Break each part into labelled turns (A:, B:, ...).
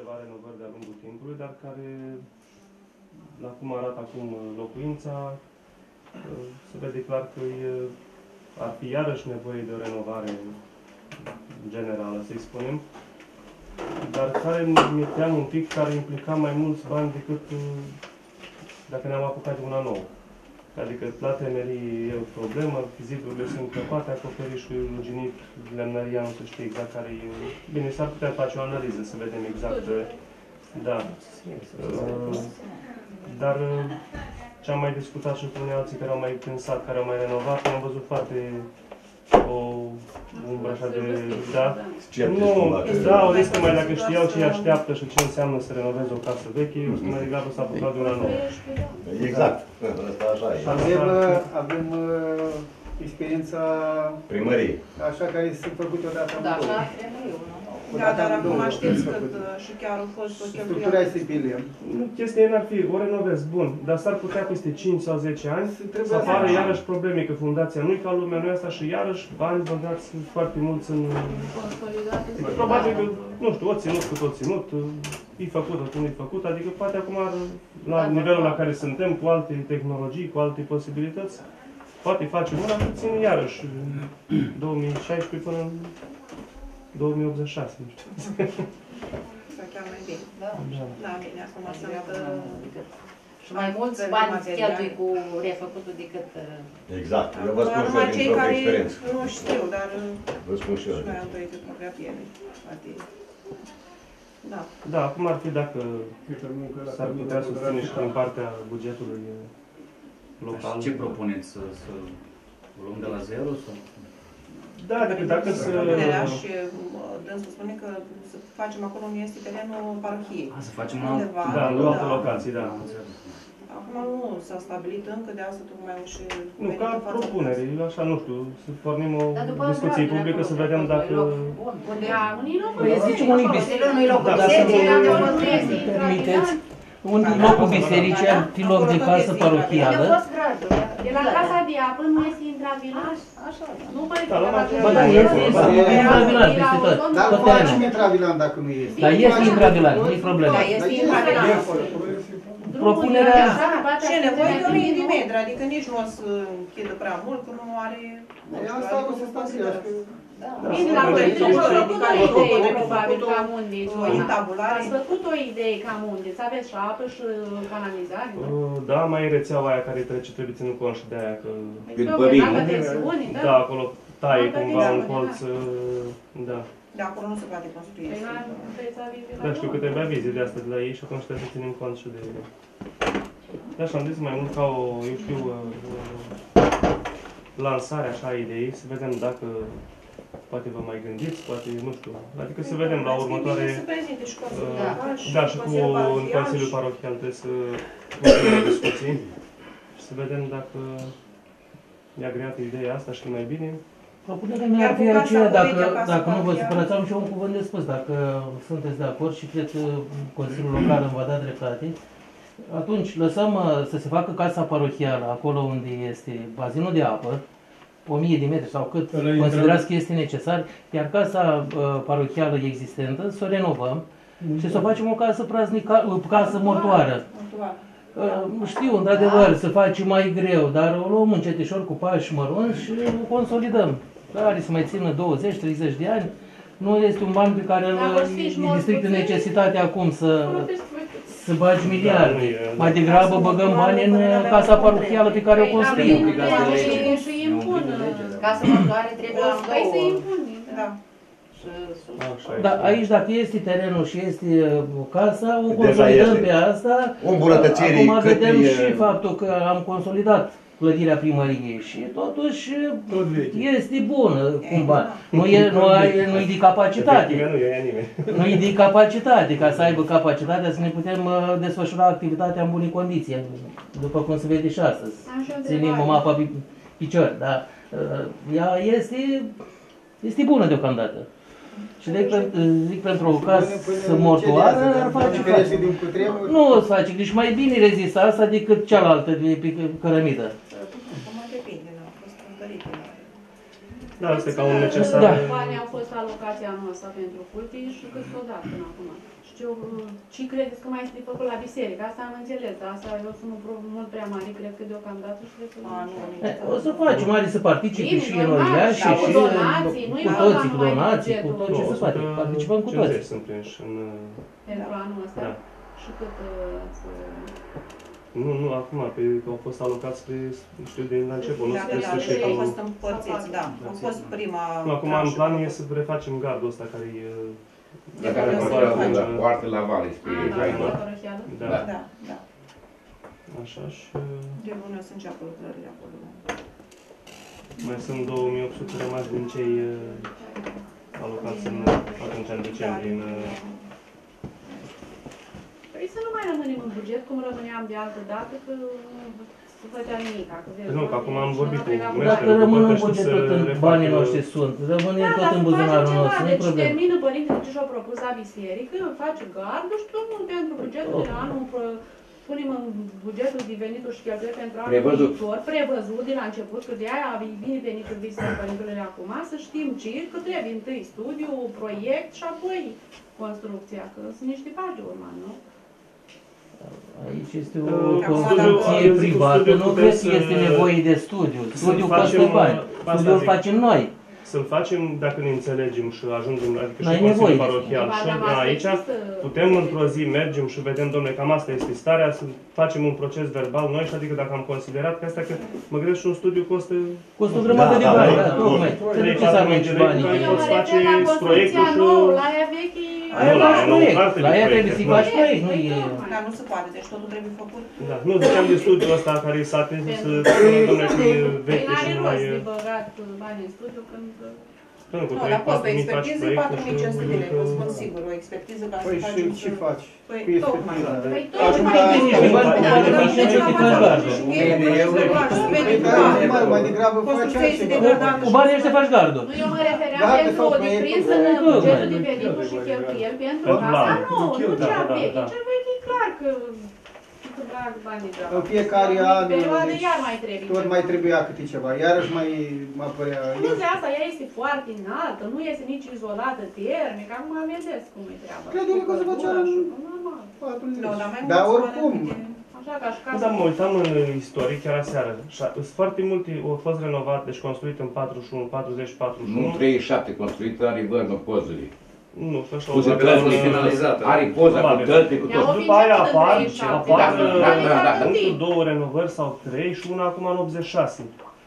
A: ceva renovări de-a lungul timpului, dar care, la cum arată acum locuința, se vede clar că ar fi iarăși nevoie de o renovare generală, să-i spunem, dar care mi-e teamă un pic, care implica mai mulți bani decât dacă ne-am apucat de una nouă. Adică la temerii e o problemă, zidurile sunt crăpate, acoperișul e ruginit, lemnăria nu se știe exact care e. Bine, s-ar putea face o analiză să vedem exact. Da. Dar ce am mai discutat și cu unii alții care au mai pensat, care au mai renovat, am văzut foarte o umbră așa de... Da? Nu, da, o riscă mai dacă știau ce îi așteaptă și ce înseamnă să renoveze o casă veche, mai degrabă s-a apucat de una nouă.
B: Exact, asta așa e.
C: Avem experiența
B: primăriei.
C: Așa care se făcut odată.
D: Da, așa trebuie.
E: Da, dar acum știți că și chiar au fost o cheltuială.
C: Structura stipile.
A: Nu, chestia n-ar fi, o renovezi, bun, dar s-ar putea peste 5 sau 10 ani să apară iarăși probleme, că fundația nu-i ca lumea, nu asta și iarăși bani băgați foarte mulți în... Probabil că, nu știu, o ținut cu tot ținut, e făcut, tot nu-i făcut, adică poate acum, la nivelul la care suntem, cu alte tehnologii, cu alte posibilități, poate face una puțin iarăși, 2016 până în 2086, nu știu.
E: Sau chiar mai bine.
D: Da.
E: Da, bine, acum sunt...
D: Și mai mulți bani cheltui cu refăcutul decât...
B: Exact. Eu vă spun și eu din propria experiență.
E: Nu știu, dar...
B: Vă spun și eu.
E: Și noi am trăit fotografie. Da.
A: Da, acum ar fi dacă s-ar putea susține și din partea bugetului local.
F: Ce propuneți? Să luăm de la zero? Sau?
A: Da, dacă să...
E: Și dânsul spune că să facem acolo unde este terenul parohiei.
F: Să facem
E: undeva.
A: Da, în alte locații, da.
E: Acum nu s-a stabilit încă, de asta tocmai și...
A: Nu, ca propunere, așa, nu știu, să pornim o discuție publică, să vedem dacă...
G: Păi zicem unui biserici, permiteți, un locul bisericii ar fi loc de casă parohială.
H: De la casa de apă nu este intravilar? Așa, nu mai
G: Bă, da, este intravilar peste tot.
C: Dar nu facem intravilar dacă nu este.
G: Dar este intravilar, nu-i problemă.
E: Da, este intravilar.
G: Propunerea...
E: Și e nevoie de 1000 de metri, adică nici nu o să închidă prea mult, că nu are...
C: Asta o să stabilească.
H: Bine, la părintele și-a făcut o idee, probabil, cam unde.
E: Ați
H: făcut o idee cam unde? Să aveți și apă și canalizare, nu?
A: Da, mai e rețeaua aia care trece, trebuie ținut cont și de aia că... Da, acolo taie cumva un colț, da.
E: De acolo nu se poate construi.
A: Da, știu că trebuie avizi de asta de la ei și atunci trebuie să ținem cont și de... Da, și am zis mai mult ca o, eu știu, lansare așa a ideii, să vedem dacă poate vă mai gândiți, poate, nu știu, adică să vedem la următoare... Da, și cu în Consiliul Parohial trebuie să continuăm discuții și să vedem dacă e agreată ideea asta și mai bine.
G: Propunerea mea ar fi aceea, dacă nu vă supărați, am și un cuvânt de spus, dacă sunteți de acord și cred că Consiliul Local îmi va da dreptate, atunci lăsăm să se facă casa parohială acolo unde este bazinul de apă, 1000 de metri sau cât considerați că este necesar, iar casa parohială existentă să o renovăm și să o facem o casă praznică, o casă mortoară. Știu, într-adevăr, să facem mai greu, dar o luăm încetișor cu pași mărunți și o consolidăm. Care să mai țină 20-30 de ani. Nu este un ban pe care e strict necesitate acum să bagi miliarde. Mai degrabă băgăm bani în casa parohială pe care o construim.
H: Și impun.
D: Casa mortoare trebuie la
H: Păi să impun. Da.
G: Da, aici dacă este terenul și este casa, o consolidăm pe asta. Acum vedem și faptul că am consolidat clădirea primăriei și totuși este bună cumva. Nu e de capacitate. Nu e de capacitate, ca să aibă capacitatea să ne putem desfășura activitatea în bune condiții, după cum se vede și astăzi. Ținem mapa pe picior, dar ea este bună deocamdată. Și zic pentru o casă mortoară ar face față. Nu o să face, deci mai bine rezistă asta decât cealaltă de pe cărămidă.
A: Da, asta e ca un necesar.
H: Banii au fost alocația noastră pentru culte și cât s-o dat până acum. Și ce credeți că mai este de făcut la biserică? Asta am înțeles, dar asta eu sunt mult prea mare, cred că deocamdată și cred că
G: O să facem, are să participe
H: Bine,
G: și
H: normal,
G: Enoria și
H: cu donații, nu-i
G: cu
H: vorba
G: toții, cu
H: numai de
G: donații, cu
H: bugetul.
G: tot ce se poate. Participăm cu toți.
A: 150 sunt prinși în...
H: pentru anul ăsta.
A: Da.
H: Și cât ați...
A: Nu, acum, că au fost alocați spre, știu, de la început, nu
E: Da,
A: spre
E: da, deci
A: sfârșitul.
E: au fost împărțiți, da. A fost prima...
A: Nu, acum în plan e să refacem gardul ăsta care e...
B: La care contează la poartă la vale, spre
H: Da,
B: Haidor.
H: la Părăcheală?
A: Da,
E: Da, da.
A: așa și...
E: De bună sunt și acolo lucrările acolo.
A: Mai sunt 2800 rămași din cei alocați în, atunci în decembrie.
H: Păi să nu mai rămânem în buget, cum rămâneam de altă dată, că nu se făcea nimic.
A: Nu, că acum am vorbit cu
G: Dacă rămân în buget tot în banii noștri sunt, rămâne tot în buzunarul nostru, nu-i
H: Deci
G: problemă.
H: termină părintele ce și-a propus la biserică, face gardul și domnul pentru bugetul de anul, punem în bugetul de venituri și cheltuieli pentru anul viitor, prevăzut de la început, că de aia e bine venit în vizită părintele acum, să știm ce, că trebuie întâi studiu, proiect și apoi construcția, că sunt niște pași de urmat, nu?
G: Aici este o
E: Acum,
G: construcție
A: dacă-
G: privată,
A: studiu
G: nu
A: putem
G: cred că
A: să-
G: este nevoie de studiu. Studiul
A: facem,
G: costă bani.
A: asta
G: Studiul
A: zic.
G: facem noi.
A: Să-l facem dacă ne înțelegem și ajungem, adică
G: N-ai
A: și
G: nevoie
A: Consiliul
G: de
A: Parohial și
H: Ba, dar
A: aici,
H: există-
A: putem într-o zi mergem și vedem, domnule, cam asta este starea, să facem un proces verbal noi și adică dacă am considerat că asta, că mă gândesc și un studiu costă
G: Costă o grămadă de
B: Da,
G: bani,
B: da,
G: da, tocmai. Trebuie să
A: 3-4
G: arunci
A: mii de lei
G: banii.
A: care
H: Eu
A: poți
H: mă
A: face
H: refer la
A: proiectul
H: construcția
A: și...
H: nouă, la aia vechi.
G: Aia
A: la
G: faci
A: aia nu,
G: proiect,
A: parte de
G: la aia
A: proiect,
G: trebuie să-i
A: nu.
G: faci proiect, nu e...
E: Dar nu se poate, deci totul trebuie făcut.
A: Da, nu, ziceam de studiul ăsta care s-a atins să domnule că e
H: Păi
A: veche și
H: n-are
A: nu mai...
H: rost de băgat bani în studiu când...
A: Nu, cu
E: Nu, dar poți pe
A: 3-4 mii faci
E: expertiză
A: proiectul și
E: 4500 de lei,
A: că-
E: vă spun sigur, o expertiză ca să
C: Păi
E: faci...
C: și ce faci?
E: Păi
C: Cu
E: tocmai.
C: expertiza.
H: Păi
C: Ajung
H: tocmai
C: la...
H: niște
G: bani,
E: Dacă
G: bani,
E: vrem
G: bani,
E: să
G: bani,
E: facem
G: bani,
E: și
G: bani.
E: mie,
C: Păi, dar mai degrabă faci
E: construcția este
C: altceva.
E: degradată.
G: Cu banii ăștia faci gardul.
H: Nu, eu mă refeream
C: Gata,
H: pentru
C: sau
H: o
C: proiectul,
H: deprins în
C: proiectul.
H: bugetul de venituri și cheltuieli pentru
A: Pentru
H: casa
A: anul.
H: nouă, nu
A: Da,
H: cea
A: da,
H: veche.
A: da.
H: Cea veche e clar că bag banii degeaba.
C: În fiecare an,
H: Perioadă
C: deci,
H: iar mai trebuie
C: tot
H: ceva.
C: mai trebuia câte ceva. Iarăși mai apărea...
H: Plus de asta, ea este foarte înaltă, nu este nici izolată termic, acum vedeți cum e treaba.
C: Credeți că se făcea
H: Normal.
C: 40.
E: Nu, dar mai
C: Dar
E: mulți
C: oricum,
E: oameni
H: Așa ca și
A: Nu,
H: casa.
A: dar mă uitam în istoric chiar aseară. Sunt foarte multe, au fost renovate, deci construit în 41, 40, 41.
B: Nu 37 construit, are vărnă pozele.
A: Nu știu, așa.
F: Puse pe
A: odată,
F: la finalizată.
B: Are poza cu
A: Probabil.
B: tălte, cu tot.
A: După aia apar,
B: Da, da,
A: nu știu, două renovări sau trei și una acum în 86.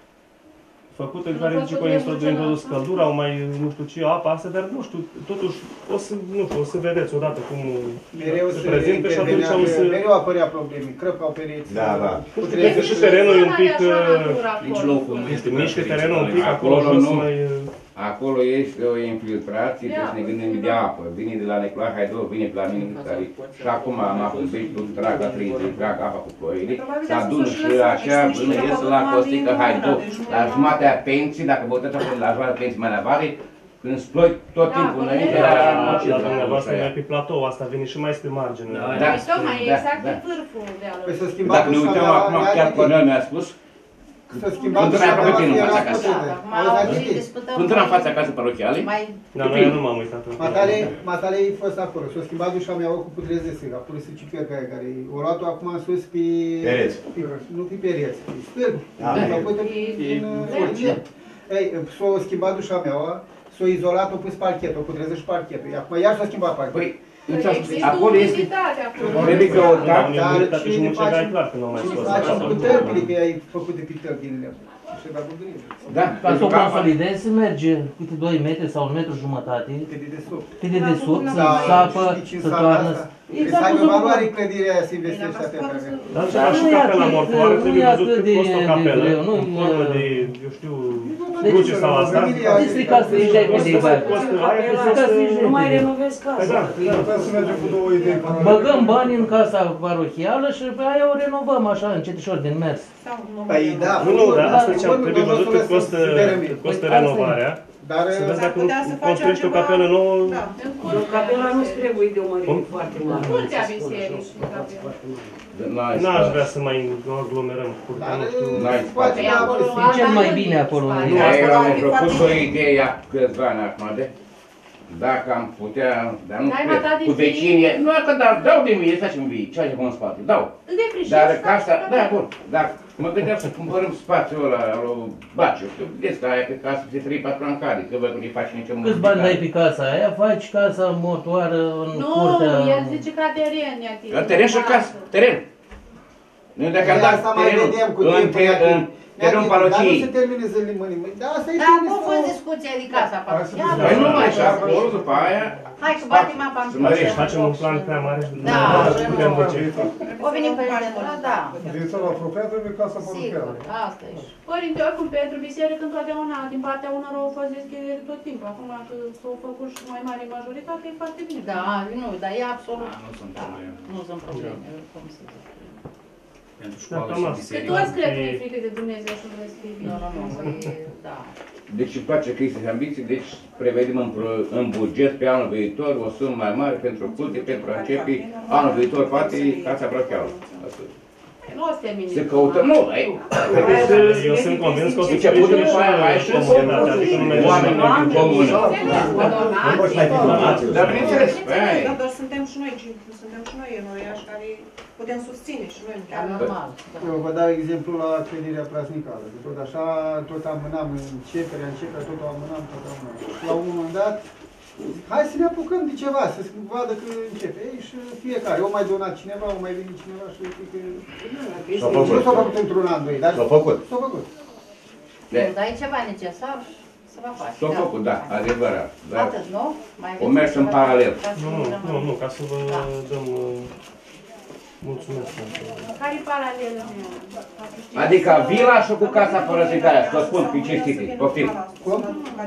A: Făcută în
H: Nu
A: care
H: a fost
A: zice că
H: problemă
A: introdus
H: celălalt.
A: căldura, au mai nu știu ce, apa asta, dar nu știu, totuși o să, nu știu, o să vedeți odată cum
C: mereu
A: se
C: se
A: prezintă și atunci o să...
C: mereu apărea probleme. Crăpau pereți.
B: Da, da.
A: Este și terenul e un pic,
F: Nici locul nu este
A: mișcă terenul un pic, acolo
B: Acolo
A: jos
B: nu.
A: mai...
B: Acolo este o infiltrație, deci ne gândim de apă. Vine de la Nicolae Haidor, vine pe la mine care și acum am acoperit tot trag la 30, trag apa cu ploile, se adună și așa până ies la Costică Haidor, la jumatea pensii, dacă vă uitați acolo la jumatea pensii mai la vale, când sploi tot timpul înainte la
A: La dumneavoastră mai pe platou, asta vine și mai spre margine.
F: Da,
B: Da.
H: Deci tocmai e
B: Da,
H: exact
B: da.
H: pe vârful dealului.
C: Păi să schimba
B: Dacă ne
C: dușa
B: uităm
C: mea,
B: acum,
C: ea
B: chiar
C: de
B: Cornel mi-a spus,
C: să schimba
B: Când
C: dușa
B: era
C: mea,
B: pe tine,
C: era
B: fața acasă.
C: scuteze.
D: Acum
C: Auzi,
D: am
C: Adi?
D: discutăm.
B: când eram în fața casei parohiale,
D: Mai
A: Dar noi nu m-am uitat.
C: Matale e fost acolo. S-a schimbat dușa mea cu putrezesc. A pus ciuperca aia care o luat-o acum în sus pe...
B: Pereți.
C: Nu pe pereți, pe stâlpi.
B: Da,
C: S-a pus
H: e-
C: Ei, s-a schimbat dușa mea, s-a izolat, a pus parchetul, o putrezesc și parchetul. Acum iar s-a schimbat parchetul.
B: păi,
H: Păi
B: îți-a spus,
H: există
B: acolo
H: o
B: este,
H: unitate acolo.
B: trebuie căutat,
A: Dar unitate și mucega e clar că nu au mai
C: Ce
A: scos
C: faci
A: asta.
C: cu tălpile, că ai făcut de pe tălpile. Și va cu grijă.
B: da,
G: Ca să o consolidezi, merge câte 2 metri sau 1,5 metri,
C: Pe de desubt.
G: pe de desubt, să
C: Da,
G: sapă,
C: știi ce
G: să
C: înseamnă
G: toarnă.
C: asta? Trebuie
G: Exact
C: să aibă
G: cum
C: valoare clădirea aia să investești atâta.
A: Dar ceva și capela mortoară, trebuie văzut cât costă o capelă,
G: greu, nu
A: în formă
G: e-
A: de, eu știu, cruce sau asta.
G: Îi strica să îi dai pe de bani.
A: Costă aia că
G: Strica să îi
I: Nu mai
G: dai.
I: renovezi
A: Păi da,
I: casa.
A: da.
C: Să mergem cu două idei.
G: Băgăm bani în casa parohială și pe aia o renovăm așa, încetișor din mers.
E: Sau nu
C: Păi da.
A: Nu, dar asta ziceam, trebuie văzut cât costă renovarea.
C: Dar
A: Să vezi
E: S-ar
A: dacă
E: putea să faci
A: construiești o
E: altceva.
A: capelă nouă,
E: Da.
I: Capela nu-ți trebuie de o mărime
A: Cum?
I: foarte mare.
H: Curtea bisericii, capela.
A: n-aș vrea să mai aglomerăm curtea, nu știu.
C: poate
H: Păi acolo
G: E cel mai bine acolo.
H: Spate.
A: Nu,
B: Da,
A: asta
B: eu am
E: ar fi
B: propus
E: foarte
B: o idee acum câțiva ani acum de Dacă am putea, dar nu
H: Dai
B: cred,
H: mata de
B: cu
H: zi?
B: vecinie, nu că dau de mie, stai și-mi vii, ce ai în spate, dau.
H: Îl defrișezi,
B: Dar
H: faci
B: casa,
H: treaba.
B: da, bun, dar mă gândeam să cumpărăm spațiul ăla, lui Baciu, știu, vedeți că aia pe casă de 3-4 ani cade, că văd că nu-i face nicio
G: Câți bani dai pe casa aia? Faci casa mortoară în
H: Nu,
G: curtea...
H: el zice ca teren, ia
B: La teren și casă, teren. Noi dacă am dat
C: Asta mai
B: terenul
C: vedem cu
B: în
C: timpul.
B: terenul
C: Dar nu
B: parohiei.
C: se termine zilele mâine. Da, asta e
D: Da,
C: bine
D: cum a fost
C: sau...
D: discuția de casa parțială?
B: Păi nu mai și acolo, după aia,
D: Hai că batem apa în
B: Să mă rești,
A: Facem un plan prea mare și
D: Da,
A: putem duce.
D: O venim părintenul, da.
J: Viița la apropiat trebuie casa
D: Sigur,
J: parohială.
D: asta e.
H: Părinte, oricum, pentru biserică întotdeauna, din partea unor au fost deschideri tot timpul. Acum că s-au făcut și mai mare majoritate, e foarte bine.
D: Da, nu, dar e absolut.
F: Nu sunt
D: Da,
F: probleme.
D: nu sunt probleme, cum să zic.
F: Pentru școală
A: Da,
F: și
A: cam
H: Că
F: biserică.
H: toți cred că e frică de Dumnezeu și vreau să fie bine.
D: Nu, da.
B: deci îmi place că există ambiții, deci prevedem în buget pe anul viitor o sumă mai mare pentru culte, pentru a începe anul viitor, poate casa parohială.
H: Nu o să termine.
B: Se căutăm, nu, ai,
A: Eu sunt convins că o să fie
B: începutul
A: și
B: mai și
A: comunitatea, adică nu merge
B: oameni în comună. Dar bineînțeles, aia e.
E: Da, dar suntem și noi, enoriași care putem susține și noi.
D: Da, normal. Da.
C: Eu vă dau exemplu la clădirea praznicală. Că tot așa, tot amânam începerea, tot amânam. La un moment dat, hai să ne apucăm de ceva, să se vadă că începe. Ei, și fiecare, o mai donat cineva, o mai venit cineva și uite că...
J: S-a făcut.
C: Nu s-a făcut într-un an, doi, dar
J: S-a făcut.
C: s-a făcut.
D: Dar e ceva necesar și se va face.
B: S-a făcut, da, adevărat. Dar
D: Atât, nu? Mai
B: o mers în paralel.
A: Nu, ca să vă dăm mulțumesc pentru...
H: Care-i paralelă?
B: Adică vila și cu casa părăsită aia, să spun pe cinstite, poftim.
C: Cum?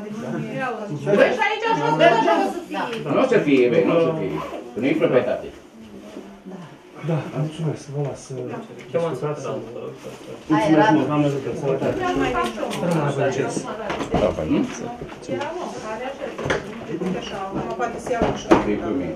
H: Păi și aici așa o să fie.
B: Nu o să fie, nu o să fie, că nu e proprietate.
A: Da, mulțumesc, vă las să discutați.
D: Hai, Radu.
A: Doamne ajută, sănătate.
G: Rămână pe acest.
B: Da, păi nu?
H: Era om care așa.
E: Poate să iau și
B: E cu mine.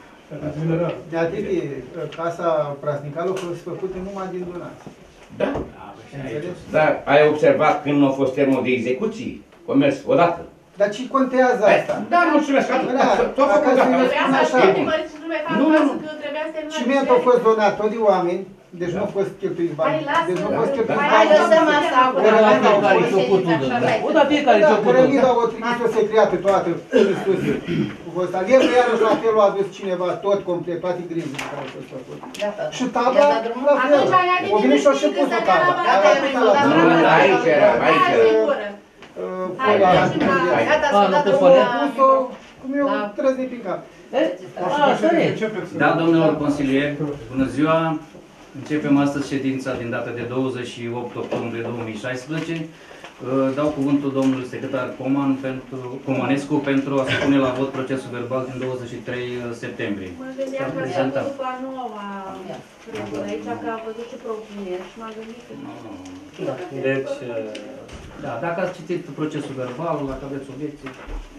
C: De atât, casa praznicală a fost făcută numai din donații.
B: Da.
C: Înțeleți?
B: Dar ai observat când nu a fost termenul de execuții? Comerț, odată.
C: Dar ce contează asta?
B: Da, mulțumesc, atât. Tot a făcut
C: Dacă
B: gata.
H: Trebuia să
C: Așa.
H: știi, măriți, nu mai fac
B: Nu,
H: casă,
B: nu.
H: că trebuia să terminăm
C: Cimentul a fost donat tot de oameni, deci nu a fost cheltuiți bani.
H: Hai, lasă.
C: Deci nu a fost cheltuiți
D: Hai,
C: bani.
D: lăsăm asta acum.
G: Ori la fiecare ce-o putut. O, dar fiecare
C: Da,
G: ce-o putut.
C: cărămida o trimis-o secretă toată, Hristos. Cu fost alergă, iarăși la fel a adus cineva tot complet, toate grijile care au fost făcute.
D: Gata.
C: Și tabla,
D: I-a dat drumul?
C: la fel.
H: Atunci aia de
C: O venit și-o și
H: nimic,
C: pus
H: că
C: o
H: stătea
C: tabla.
H: la
D: Gata,
C: Aia
D: eu
C: pus
D: mi-am
C: la
D: dat
C: tabla.
B: Nu, aici era, aici
H: Hai,
B: era.
H: singură. Hai,
C: Folia,
H: hai, hai.
D: Gata,
C: Aia
D: s-a
G: nu
D: dat
G: te
D: drumul
G: pare?
D: la...
C: pus-o, cum eu
D: Da.
C: trăs de prin cap.
G: Asta e.
F: Da, domnilor consilieri, bună ziua! Începem astăzi ședința din data de 28 octombrie 2016. Dau cuvântul domnului secretar Comanescu pentru a supune la vot procesul verbal din 23 septembrie.
H: Mă gândeam că a făcut după a noua regulă aici, că a văzut și propuneri și m-a gândit că...
A: Deci,
F: Da, dacă ați citit procesul verbal, dacă aveți obiecții.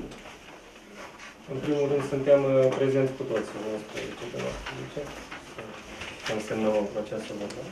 A: în primul rând, suntem prezenți cu toții, 11 de noastre. Să însemnăm procesul verbal.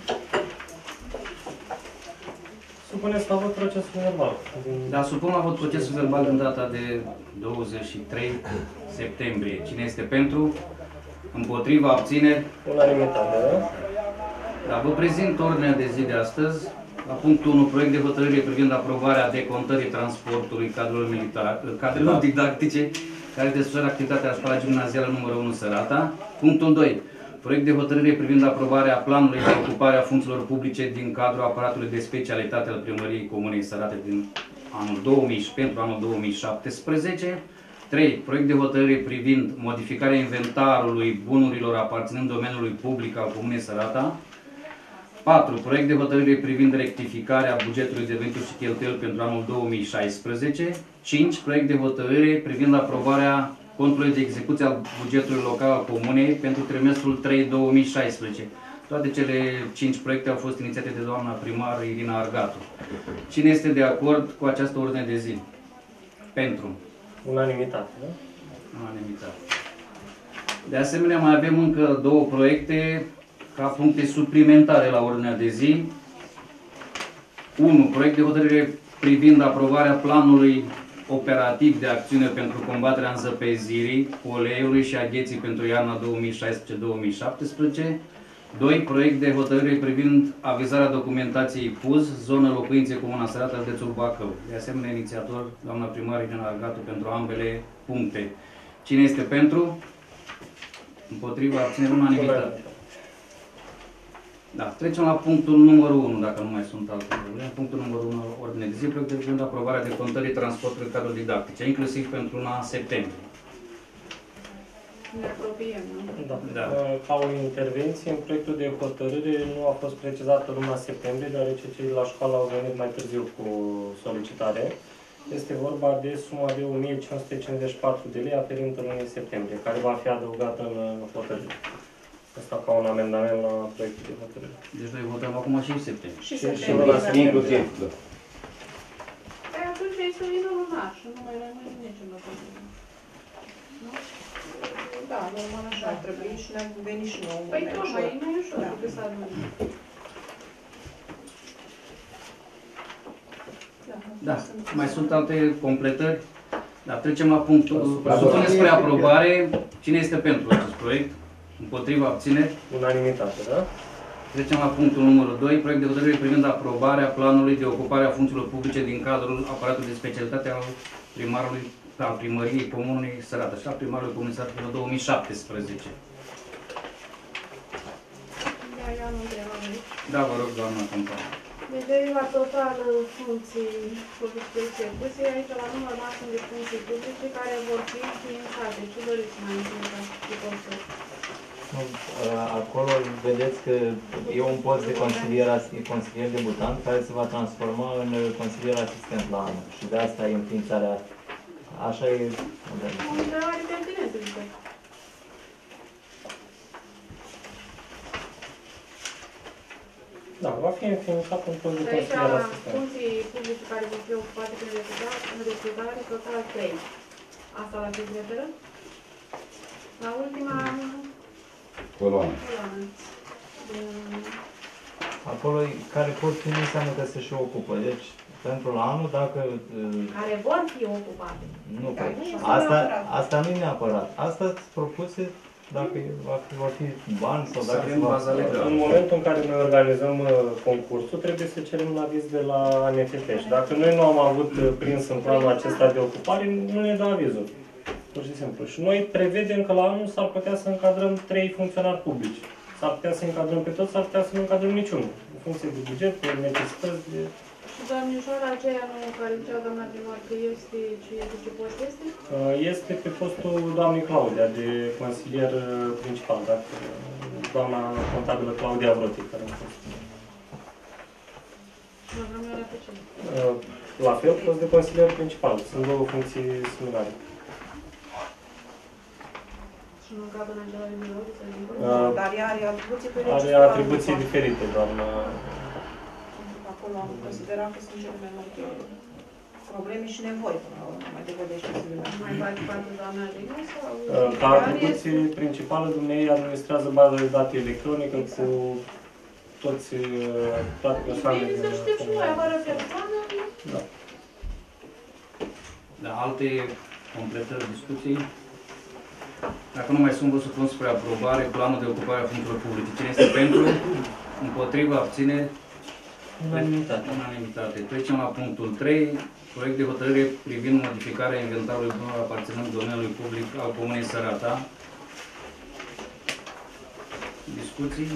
A: Supuneți la vot procesul verbal.
F: Da, supun la vot procesul verbal din data de 23 septembrie. Cine este pentru? Împotriva, abțineri?
A: Unanimitate, da?
F: Da, vă prezint ordinea de zi de astăzi. La punctul 1, proiect de hotărâre privind aprobarea decontării transportului cadrelor didactice care desfășoară activitatea la școala gimnazială numărul 1 Sărata. Punctul 2, proiect de hotărâre privind aprobarea planului de ocupare a funcțiilor publice din cadrul aparatului de specialitate al Primăriei Comunei Sărate din anul 2000 pentru anul 2017. 3. Proiect de hotărâre privind modificarea inventarului bunurilor aparținând domeniului public al Comunei Sărata. 4. Proiect de hotărâre privind rectificarea bugetului de venituri și cheltuieli pentru anul 2016. 5. Proiect de hotărâre privind aprobarea contului de execuție al bugetului local al Comunei pentru trimestrul 3-2016. Toate cele 5 proiecte au fost inițiate de doamna primar Irina Argatu. Cine este de acord cu această ordine de zi? Pentru.
A: Unanimitate, da?
F: Unanimitate. De asemenea, mai avem încă 2 proiecte ca puncte suplimentare la ordinea de zi. 1. Proiect de hotărâre privind aprobarea planului operativ de acțiune pentru combaterea înzăpezirii, poleiului și agheții pentru iarna 2016-2017. 2. Proiect de hotărâre privind avizarea documentației PUZ, zonă locuințe Comuna Sărată, județul Bacău. De asemenea, inițiator, doamna primar Irina Argatu, pentru ambele puncte. Cine este pentru? Împotriva, abținere, unanimitate. Da, trecem la punctul numărul 1, dacă nu mai sunt alte probleme. Punctul numărul 1, ordine de zi, proiect de privind aprobarea de contării transportului cadrul didactice, inclusiv pentru luna septembrie.
H: Ne apropiem, nu?
A: Da. Ca o intervenție, în proiectul de hotărâre nu a fost precizată luna septembrie, deoarece cei de la școală au venit mai târziu cu solicitare. Este vorba de suma de 1554 de lei aferintă lunii septembrie, care va fi adăugată în hotărâre. Asta ca un amendament la proiectul de hotărâre.
F: Deci noi votăm acum și în septembrie.
E: Și septembrie.
B: Inclusiv.
H: Păi atunci e să vină lunar și nu mai rămâne niciun hotărâre. Nu?
E: Da, normal așa ar trebui și ne-am venit și nouă.
H: Păi tocmai, e mai ușor decât să adunăm.
F: Da, mai sunt alte completări? Da, trecem la punctul. Supune spre aprobare. Cine este pentru acest proiect? Împotriva, abțineri?
A: Unanimitate, da?
F: Trecem la punctul numărul 2, proiect de hotărâre privind aprobarea planului de ocupare a funcțiilor publice din cadrul aparatului de specialitate al primarului, al primăriei Comunei Sărată și al primarului Comunei Sărată până 2017.
H: Da, eu am întrebare.
F: Da, vă rog, doamna Companie.
H: Deci deriva totală funcții publice puse aici la număr maxim de funcții publice care vor fi înființate. Ce doriți să mai înființați cu postul?
K: Acolo vedeți că e un post de consilier debutant care se va transforma în consilier asistent la anul. Și de asta e înființarea. Așa e.
H: O întrebare pertinentă, zic.
A: Da, va fi înființat un post de consilier asistent.
H: Funcții publice care vor fi ocupate prin recrutare, total 3. Asta la ce se referă? La ultima
B: Coloană.
K: Acolo care pot fi nu înseamnă că se și ocupă. Deci, pentru la anul, dacă...
H: Care vor fi ocupate.
K: Nu, păi, asta nu e neapărat. Asta sunt propuse dacă vor fi bani sau dacă se va...
A: În momentul în care noi organizăm concursul, trebuie să cerem un aviz de la ANFP. Și dacă noi nu am avut prins în planul acesta de ocupare, nu ne dă avizul. Pur și simplu. Și noi prevedem că la anul s-ar putea să încadrăm 3 funcționari publici. S-ar putea să încadrăm pe toți, s-ar putea să nu încadrăm niciunul. În funcție de buget, de necesități, de...
H: Și doamnișoara aceea care zicea doamna primar că este, ce post este?
A: Este pe postul doamnei Claudia, de consilier principal, da? Doamna contabilă Claudia Vrotic, care a fost. La fel, post de consilier principal. Sunt două funcții similare.
H: Și nu încadă în același birou,
E: dar ea are atribuții pe
A: Are atribuții diferite, doamna.
E: Acolo am considerat că sunt cele mai multe probleme și nevoi până la urmă, mai degrabă de
H: mai face parte doamna Lina sau...
A: Ca atribuție principală, dumneavoastră administrează baza de date electronică cu toate persoanele.
H: Bine să știm și noi, afară persoană.
A: Da.
F: Da, alte completări, discuții? Dacă nu mai sunt, vă supun spre aprobare planul de ocupare a funcțiilor publice. Cine este pentru? Împotriva? Abține? Unanimitate. Trecem la punctul 3. Proiect de hotărâre privind modificarea inventarului bunurilor aparținând domeniului public al Comunei Sărata. Discuții?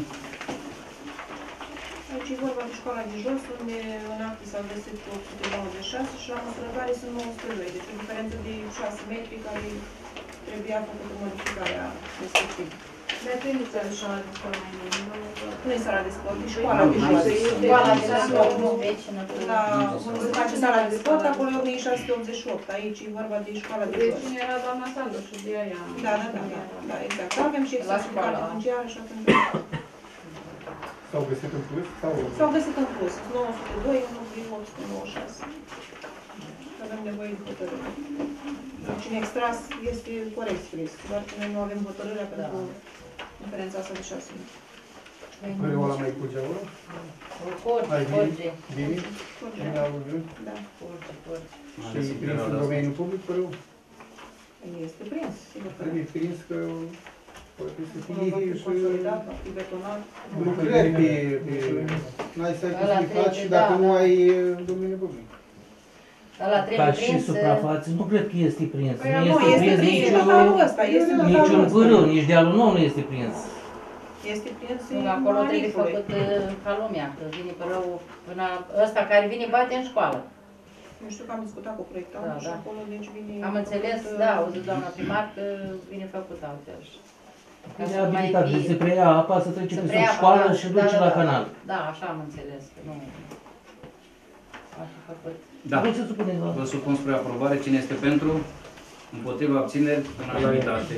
E: Aici e vorba de școala de jos, unde în acte s-au găsit 896 și la măsurătoare sunt 902. Deci o diferență de 6 metri care trebuia făcută modificarea respectivă.
H: Dar tu nu ți-ai școala de sport mai mult,
E: nu e sala de sport, e școala de jos.
D: Școala de sport, nu vecină.
E: Unde se face sala de sport, acolo e 1688. Aici e vorba de școala de jos.
H: Vecine era doamna Sandu și de aia...
E: Da, exact. Avem și exercitate funciară și atunci...
C: S-au găsit în plus?
E: S-au găsit în plus. 902, 1896. Avem nevoie de hotărâre. Deci în extras este corect scris, doar că noi nu avem hotărârea pentru diferența asta de 6 metri.
C: Părâul ăla mai curge acolo?
D: Curge.
C: Bine? Bine auzi?
E: Da.
C: Și prins în domeniul public, părâul?
E: Este prins, sigur că
C: Trebuie prins că poate să
E: nu va
C: fie
E: fi
C: și...
E: consolidat, va fi betonat.
C: Nu cred pe... N-ai să ai
D: Ăla
C: justificat și
D: trebuie,
C: dacă
D: da,
C: nu
D: da.
C: ai domeniul public.
D: Ăla
G: Ca
D: trebuie
G: și
D: prins.
G: suprafață, nu cred că este prins.
E: Păi
G: Nu
E: nu,
G: este
E: este
G: prins
E: prins,
G: nici
E: e lokalul ăsta, este lokalul
G: niciun
E: ăsta.
G: pârâu, nici dealul nou nu este prins.
E: Este prins
D: Nu, acolo trebuie
E: Marifului.
D: făcut ca lumea, că vine părău până ăsta care vine bate în școală.
E: Nu știu că am discutat cu proiectantul
D: Da,
E: și
D: da.
E: acolo, deci vine...
D: Am înțeles, da, auzi doamna primar, că vine făcut altfel. Ca
G: Bine
D: să nu mai
G: abilitate,
D: fie-
G: se preia apa, să trece
D: să
G: pe
D: preia
G: sub
D: apa,
G: școală
D: da,
G: și
D: da,
G: duce
D: da,
G: la
D: da.
G: canal.
D: Da, așa am înțeles, că nu... Așa făcut.
F: Da.
G: Vreți să supunem la...
F: Vă supun spre aprobare. Cine este pentru? Împotriva abțineri? Unanimitate.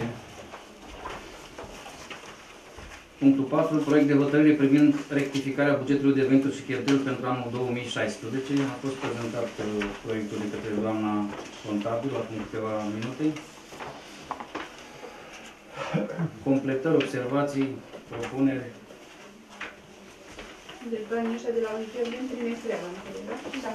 F: Punctul 4. Proiect de hotărâre privind rectificarea bugetului de venituri și cheltuieli pentru anul 2016. A fost prezentat proiectul de către doamna contabil acum câteva minute. Completări, observații, propuneri.
H: Deci banii ăștia de la auditor din trimestrial, am înțeles, da? Da.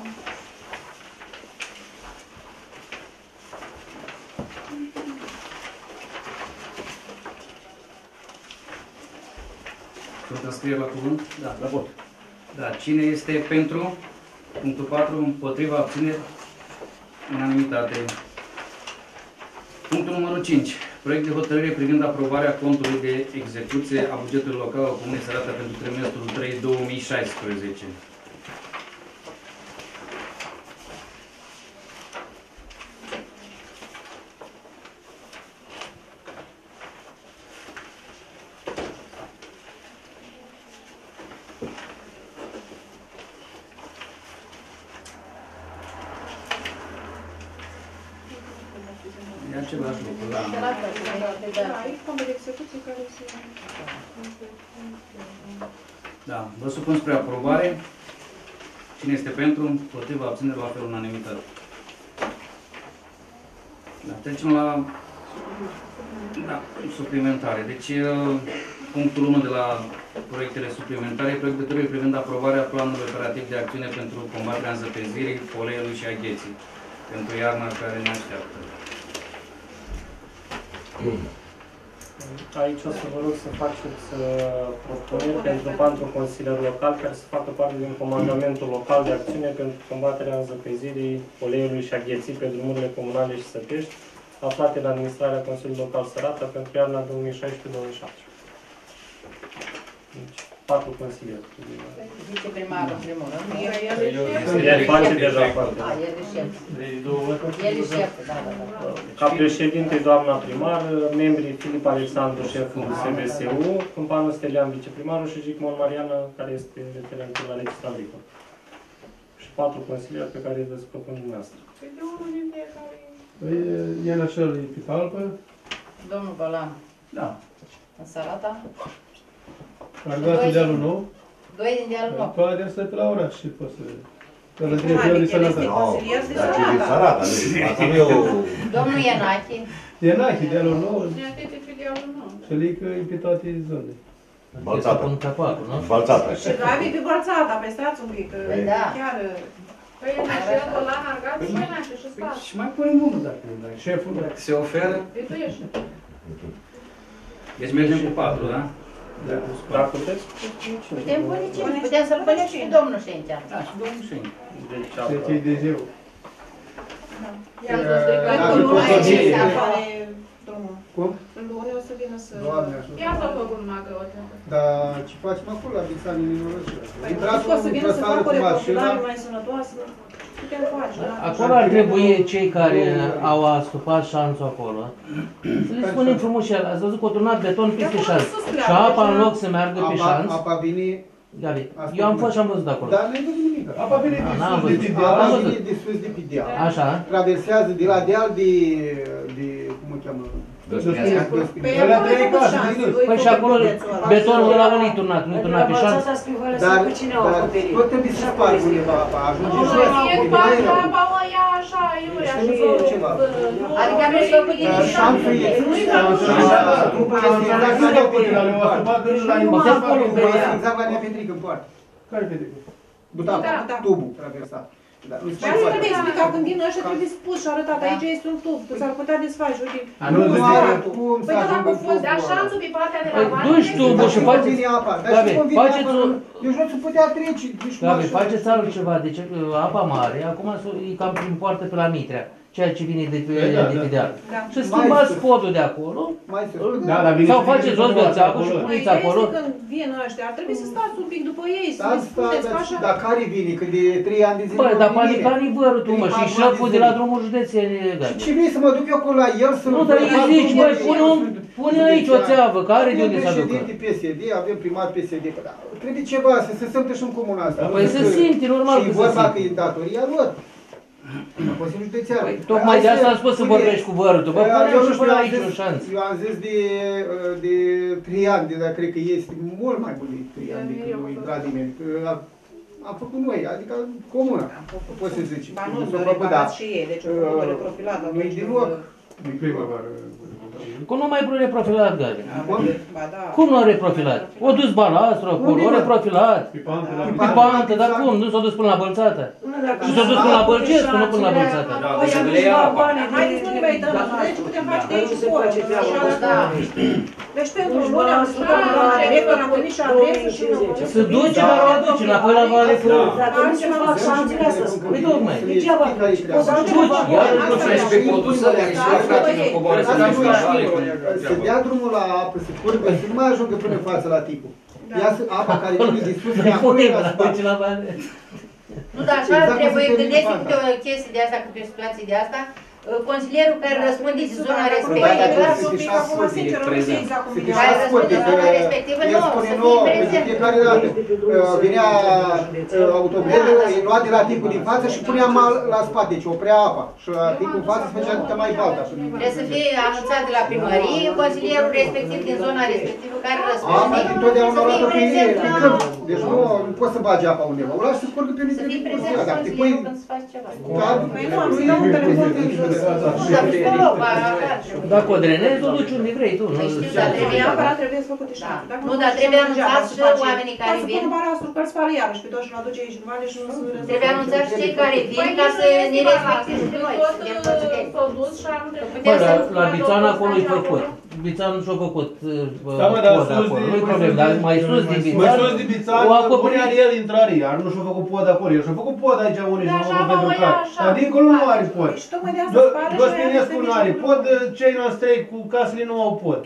F: Sunt înscrieri la cuvânt?
K: Da, la vot.
F: Da. Cine este pentru? Punctul 4. Împotriva abțineri? Unanimitate. Punctul numărul 5. Proiect de hotărâre privind aprobarea contului de execuție a bugetului local al Comunei Sărata pentru trimestrul 3 2016. E același lucru, da.
D: De la fel,
E: Da, aici cam de execuție care se...
F: Da, vă supun spre aprobare. Cine este pentru? Împotriva abținere, la fel unanimitate. Da, trecem la suplimentare. Deci, punctul 1 de la proiectele suplimentare, proiect de hotărâre privind aprobarea planului operativ de acțiune pentru combaterea înzăpezirii, poleiului și a gheții pentru iarna care ne așteaptă.
A: Aici o să vă rog să faceți propuneri pentru 4 consilieri locali care să facă parte din comandamentul local de acțiune pentru combaterea înzăpezirii, poleiului și a gheții pe drumurile comunale și sătești, aflate în administrarea Consiliului Local Sărata pentru iarna 2016-2017. Deci, 4 consilieri.
D: Viceprimarul în primul rând.
A: El face deja parte.
D: A, el e șef. El e șef, da, da, da.
A: Ca președinte, doamna primar, membrii Filip Alexandru, șeful SBSU, Câmpanu Stelian, viceprimarul și Jicmon Mariana, care este referentul la Lex Agricol. Și 4 consilieri pe care vă propun dumneavoastră.
E: Păi de unul din fiecare...
J: Iana Șerli, pe talpă.
D: Domnul Bălan.
F: Da.
D: În Sărata.
J: Argatul dealul nou.
D: 2 din dealul nou.
J: Toate astea pe la oraș și poți să... Că le
E: Cum
J: trebuie
E: adică el este
J: sănătate.
E: consilier de
L: Dar ce din
E: Sărata?
L: Sărata, asta nu e o...
D: Domnul Ienache.
J: Ienache, dealul nou.
H: Neatete pe dealul nou.
J: Șelică e pe toate zonele.
L: Balțata.
G: Un capacul, nu?
L: Balțata.
E: Și Gabi pe Balțata, pe stați un pic, că
D: Păi da.
E: chiar...
H: Păi e nașel, Bălan, Argat și Ienache și stat.
F: Și mai punem unul dacă
J: Șeful.
F: se oferă.
H: Păi tu ești.
F: Deci mergem cu 4, da?
A: Da, puteți?
D: Putem pune cine? Putem să-l punem și pe domnul Șentea.
F: Da, și domnul Șenchi.
A: Deci,
J: Deci e de zeu.
H: I-am dus de
E: Când
H: capul
E: nu mai
J: Totul
E: ce
J: bine.
E: se apare drumul.
C: Cum?
E: În luni o să vină să...
C: Doamne, așa.
H: Ia să făcut magă o treabă.
C: Dar ce facem acolo la Bixani Minorășilor?
E: Păi
C: Intrați
E: nu o să vină să
C: trăsare
E: facă o
C: cu mașina.
E: repopulare mai sănătoasă. Putem face, da?
G: Acolo ar trebui cei care au astupat șanțul acolo să le spunem frumos și el. Ați văzut că o turnat beton peste șanț. Și apa în loc să meargă pe șanț.
C: Apa vine...
G: Gabi, eu am fost și am văzut acolo.
C: Dar n-ai văzut nimic.
J: Apa vine
G: N-am
J: de
G: văzut.
J: sus, de
C: Apa
G: Am
J: deal.
G: văzut.
C: vine de sus de pe deal.
G: Așa.
C: Traversează de la deal de cum o cheamă?
E: Păi
J: Alea
E: acolo
J: trei
E: e făcut
J: case,
E: șanț,
J: din
E: doi
G: Păi și
E: făcut
G: acolo
E: județul ăla.
G: betonul ăla nu-i turnat, nu-i turnat pe șanț.
C: Dar tot trebuie să spargă undeva apa. Ajunge jos.
H: E
C: e
H: parcă
C: mai rău.
H: apa o ia așa iurea
C: Și
H: și...
C: nu fac ceva.
D: Adică nu s-a făcut nimic.
C: Șanțul este. Exact la Nea Petrică în poartă.
J: Care Petrică?
C: Tubul traversat.
E: Și asta trebuie explicat, când vin ăștia trebuie spus și arătat, aici este un tub, că s-ar putea desfaci, uite.
C: Păi
E: da, dacă a fost,
H: Dar șanțul pe partea de la vale...
G: Duci tubul și faceți... Gabi, faceți...
C: Deci nu se putea trece.
G: Gabi, faceți altceva, deci apa mare, acum e cam prin poartă pe la Mitrea, ceea ce vine de pe deal. Și schimbați podul de acolo, sau faceți o zgățeavă și puneți acolo.
E: Ideea este când vin ăștia, ar trebui să stați un pic după ei, să le spuneți că așa...
C: Dar care vine? Că de 3 ani de zile...
G: Păi, dar panicanii vărul tu, mă, și șeful de la drumul județene, Gabi.
C: Și ce vrei să mă duc eu acolo la el să...
G: Nu, dar îi zici, băi, pune aici o țeavă, care de unde să aducă?
C: Avem președinte PSD, avem primar PSD, dar trebuie ceva, să se simtă și în comuna asta.
G: Păi se simte, normal că se simte.
C: Și vorba că e datoria lor. Consiliul Județean.
G: Tocmai de asta am spus să vorbești cu vărul tu. Bă, pune și până aici un șanț.
C: Eu am zis de 3 ani, dar cred că este mult mai bun de 3 ani decât lui Vladimir. Am făcut noi, adică comuna, poți să zici.
E: Ba nu, s-o reparați și ei, deci o făcut reprofilat.
C: Nu-i deloc.
J: Nu-i primăvară.
G: Cum nu mai pune reprofilat, Gabi?
E: Ba da.
G: Cum nu a reprofilat? O dus balastru acolo, o reprofilat. Pe pantă, dar cum? Nu s-a dus până la Bălțata? Și s-a dus până la Bălcescu, nu până la Bălțata.
E: Haideți nu ne mai dăm, deci putem face de aici cu Deci pentru luni am discutat cu doamna director, am venit și adresă și...
G: Se duce, dar o aduce înapoi la Vale Fără.
I: Dacă nu se fac șanțele astea,
G: Păi tocmai.
I: degeaba.
F: Iar pe podul să le și frate în coboare să mergi la Vale.
C: Să dea drumul la apă, să curgă, să nu mai ajungă până în față la tipul. Ia apa care vine de sus, de acolo la spate.
D: Nu, dar așa trebuie, gândeți câte o chestie de asta, câte o situație de asta, consilierul care răspunde de zona respectivă, care răspunde de zona respectivă, nu, să fie prezent.
C: Fiecare dată venea automobilul, îi lua de la tipul din față și punea la spate, deci oprea apa. Și la tipul în față se făcea câte mai balta.
D: Trebuie să fie anunțat de la primărie, consilierul respectiv din zona respectivă care răspunde,
C: Apa întotdeauna luată pe ei, pe câmp. Deci nu poți să bagi apa undeva, o lași să curgă pe
D: să fie prezent consilierul când se face ceva.
E: Păi nu, am să dau un telefon de jos.
G: Dacă o drenezi, o duci unde vrei tu.
E: Trebuie să făcut așa.
D: Nu, dar trebuie anunțat și oamenii care vin.
E: Să pună barastru, că îl spală iarăși pe toți și l aduce aici în vale și nu se rezolvă.
D: Trebuie anunțat și cei care vin ca să ne respecteze pe noi.
H: S-au dus și am
G: La Bițan acolo e făcut. Bițan și-a făcut pod acolo, nu-i problemă, dar mai sus de Bițan,
J: mai sus de Bițan, punea el intrare, iar nu și-a făcut pod acolo, el și-a făcut pod aici unii și-a făcut pentru care. Dar dincolo nu are pod. Gospinescu nu are pod, ceilalți trei cu casele nu au pod.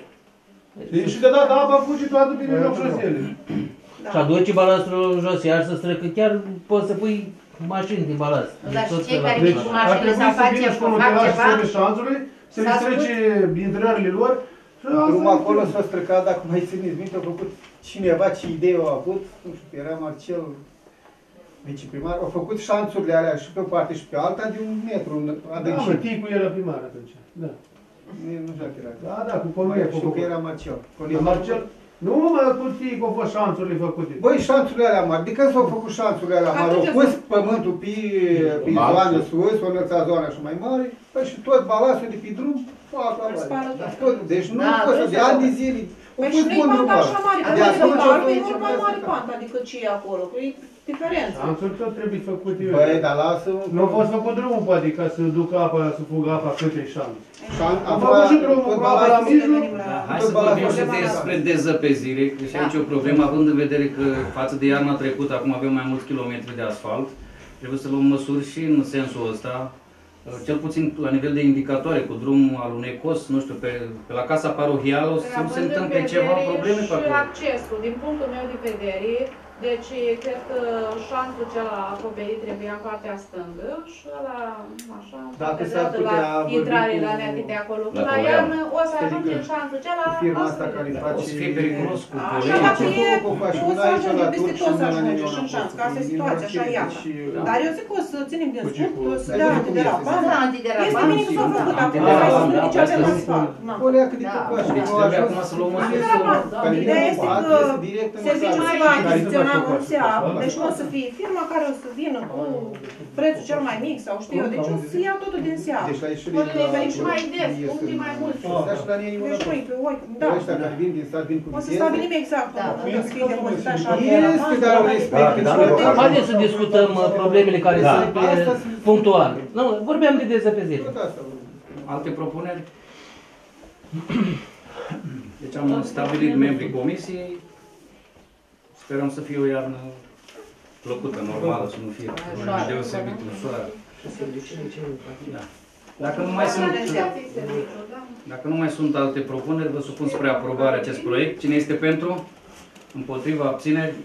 J: Și deodată apa fuge toată pe mijloc șosele.
G: Și aduce balastrul jos, iar să străcă, chiar poți să pui mașini din balast.
D: Dar și cei care vin cu mașinile sau fac ceva,
J: să le strece intrările lor.
C: Drumul acolo s-a străcat, dacă mai țineți minte, a făcut cineva ce idee a avut, nu știu, era Marcel, viceprimar, a făcut șanțurile alea și pe o parte și pe alta de 1 metru adâncime.
J: Da, Ticu era primar atunci, da.
C: Nu știu că era.
J: Da, cu Pămâie.
C: Știu că era Marcel.
J: Marcel? Nu, mă, cu Ticu au fost șanțurile făcute.
C: Băi, șanțurile alea mari, de când s-au făcut șanțurile alea mari? Au pus pământul pe zoană sus, o înălțat zoana și mai mare, păi și tot balastul de pe drum, fac la mare. Deci nu poți să de ani de zile.
E: Păi și nu-i panta așa mare, că e mult mai mare panta decât ce e acolo, că e diferență.
J: Șanțul tot trebuie făcut eu.
C: Băi, dar lasă...
J: Nu a fost făcut drumul, poate, ca să ducă apa, să fugă apa către șanț.
C: Am făcut și drumul cu apa la mijloc.
F: Hai să vorbim și despre dezăpezire, că și aici e o problemă, având în vedere că față de iarna trecută, acum avem mai mulți kilometri de asfalt, trebuie să luăm măsuri și în sensul ăsta, cel puțin la nivel de indicatoare, cu drumul alunecos, nu știu, pe la casa parohială o să se întâmple ceva probleme pe acolo.
H: Și accesul, din punctul meu de vedere, deci cred că șanțul cel acoperit trebuie în partea stângă și ăla, așa,
C: dacă s-ar putea
H: la intrare la neate de acolo. La iarnă o să ajungem șanțul cela,
C: firma asta care face...
F: O să fie periculos cu
E: așa, dacă e, o să ajungem peste tot să ajungem și în șanț, ca asta e situația, așa iarna. Dar eu zic că o să ținem din scurt, o să dea antiderapant. Este bine că s-a făcut, acum hai să vedem ce avem în spate.
C: Polea cât de tot așa,
F: trebuie acum să luăm măsuri.
E: Ideea este că serviciul se va achiziționa amănțea, deci nu o să fie firma care o să vină cu prețul cel mai mic sau știu eu, deci o să ia totul din seamă.
C: Deci la ieșire
H: Poate ne venim și mai des, unde mai mult.
C: Și la ei
E: Deci nu-i pe ochi, da.
C: ăștia care vin din stat, vin cu
E: O să stabilim exact cum să fie depozitat și
C: este, dar respect.
G: Haideți să discutăm problemele care sunt punctual. Nu, vorbeam de dezăpezire.
F: Alte propuneri? Deci am stabilit membrii comisiei. Sperăm să fie o iarnă plăcută, normală, să nu fie deosebit ușoară. Da. Dacă nu mai sunt alte propuneri, vă supun spre aprobare acest proiect. Cine este pentru? Împotriva, abțineri?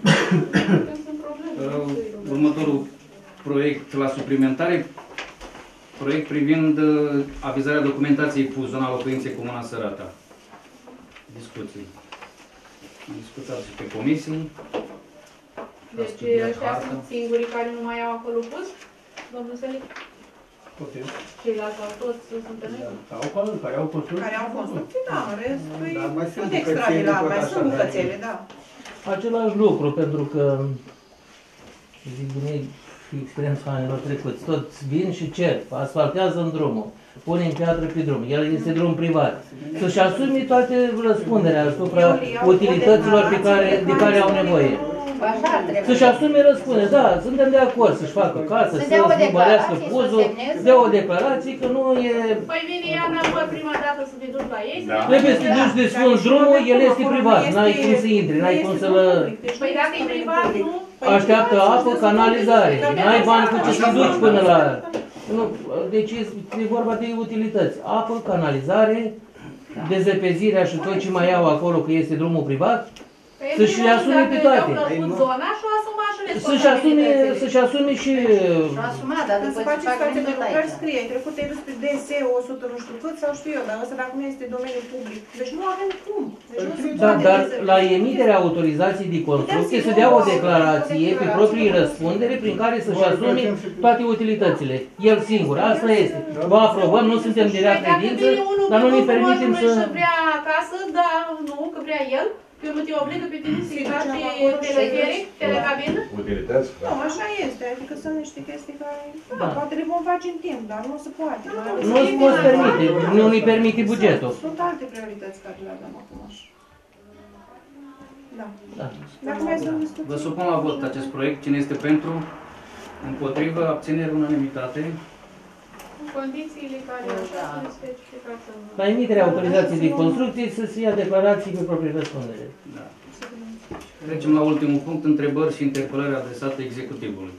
F: Următorul proiect la suplimentare, proiect privind avizarea documentației cu zona locuinței Comuna Sărata. Discuții. Am discutat și pe comisii.
H: Deci ăștia sunt singurii care nu mai au acolo pus? Domnul Selic? Ceilalți au toți sunt în
J: care au construcții?
E: Care au construcții, da, în rest, sunt extravilar, mai sunt bucățele, da.
G: Același lucru, pentru că, zic dumnei, experiența anilor trecuți, toți vin și cer, asfaltează în drumul, pune în piatră pe drum, el este drum privat. Să-și asume toate răspunderea asupra utilităților de care au nevoie. Să-și asume răspunderea, da, suntem de acord să-și facă casă, să zbărească puzul, dea o declarație că nu e...
H: Păi vine Iana, bă, prima dată să te duci la ei?
G: Trebuie să te duci de sfânt drumul, el este privat, n-ai cum să intri, n-ai cum să-l...
H: Păi dacă e privat, nu?
G: Așteaptă apă, canalizare, n-ai bani cu ce să duci până la... Deci e vorba de utilități, apă, canalizare, dezăpezirea și tot ce mai au acolo că este drumul privat, să-și le asume pe toate. Să-și asume și...
E: Să faci situație de lucrări, scrie, ai trecut, te-ai dus pe DS 100 nu știu cât sau știu eu, dar ăsta dacă nu este domeniul public. Deci nu avem cum.
G: Da, dar la emiterea autorizației de construcție să dea o declarație pe proprii răspundere prin care să-și asume toate utilitățile. El singur, asta este. Vă aprobăm, nu suntem de rea credință, dar nu ne permitem să...
H: Să vrea acasă, dar nu, că vrea el. Eu nu te obligă pe tine să-i faci teleferic, telecabină?
L: Utilități?
E: Nu, așa este, adică sunt niște chestii care, da, poate le vom face în timp, dar nu se poate.
G: Nu-ți poți permite, nu ne permite bugetul.
E: Sunt alte priorități care le avem acum așa. Da. Dacă mai sunt discuții...
F: Vă supun la vot acest proiect. Cine este pentru? Împotrivă? Abținere? Unanimitate?
H: Condițiile care sunt specificate în...
G: La emiterea autorizației de construcție să se ia declarații pe proprie răspundere.
F: Da. Trecem la ultimul punct, întrebări și interpelări adresate executivului.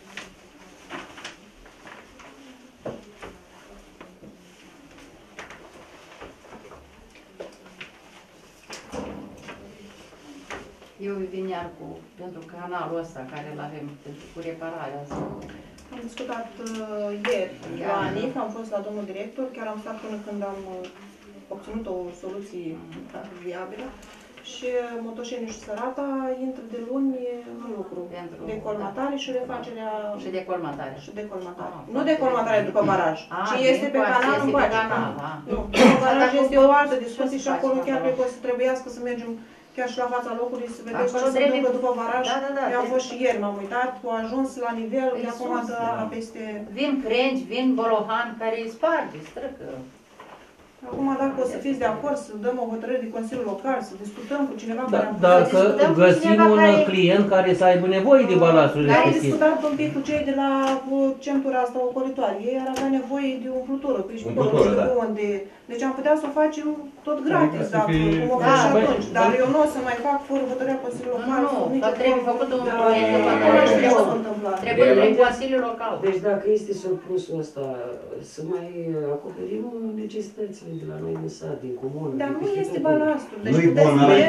D: Eu vin iar pentru canalul ăsta care îl avem, cu repararea asta.
E: Am discutat ieri la ANIF, am fost la domnul director, chiar am stat până când am obținut o soluție viabilă și Motoșeniu și Sărata intră de luni în lucru. Decolmatare și refacerea...
D: Și decolmatare.
E: Și decolmatare. Nu decolmatare după baraj, ci este pe canal în baci. Nu, baraj este o altă discuție și acolo chiar cred că o să trebuiască să mergem chiar și la fața locului să vedeți ce se întâmplă după baraj. Eu am fost și ieri, m-am uitat, au ajuns la nivel, de acum peste...
D: Vin crengi, vin bolohan care îi sparge, străcă.
E: Acum, dacă o să fiți de acord să dăm o hotărâre de Consiliul Local, să discutăm cu cineva care am
G: Dacă găsim un client care să aibă nevoie de balastul
E: respectiv. Am
G: respectiv.
E: discutat un pic cu cei de la centura asta ocolitoare. Ei ar avea nevoie de umplutură, că ești nu știu unde. Deci am putea să o facem tot gratis, dacă cum o fac și atunci. Dar eu nu o să mai fac fără hotărârea Consiliului Local.
D: Nu, dar trebuie făcut un proiect de hotărâre. Trebuie Consiliul Local.
I: Deci dacă este surplusul ăsta, să mai acoperim necesitățile de la noi în sat, din comună.
E: Dar nu este balastul.
L: Nu-i bun, are